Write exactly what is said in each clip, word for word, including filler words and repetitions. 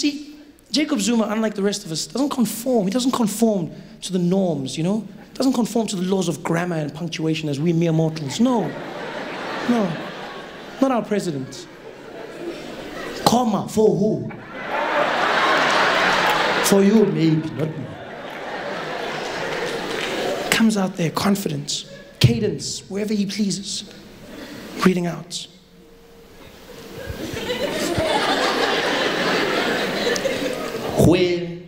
see, Jacob Zuma, unlike the rest of us, doesn't conform. He doesn't conform to the norms, you know? Doesn't conform to the laws of grammar and punctuation as we mere mortals. No. No. Not our president. Comma, for who? For you, maybe, not me. Comes out there, confidence, cadence, wherever he pleases. Reading out. We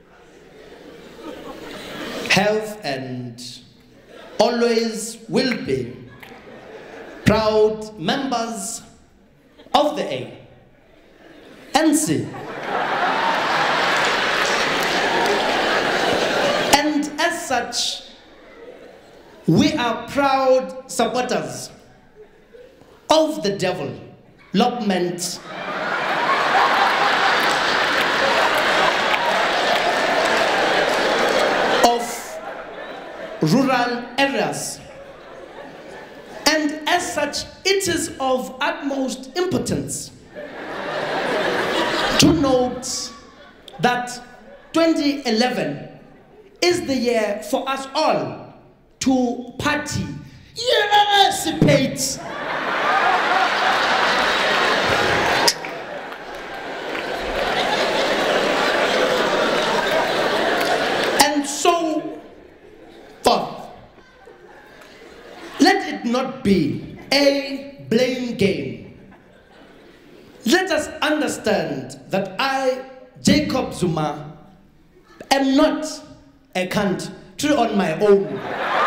have and always will be proud members of the A N C. And as such, we are proud supporters of the development of rural areas. And as such, it is of utmost importance to note that twenty eleven is the year for us all to party, participate. And so forth. Let it not be a blame game. Let us understand that I, Jacob Zuma, am not a country on my own.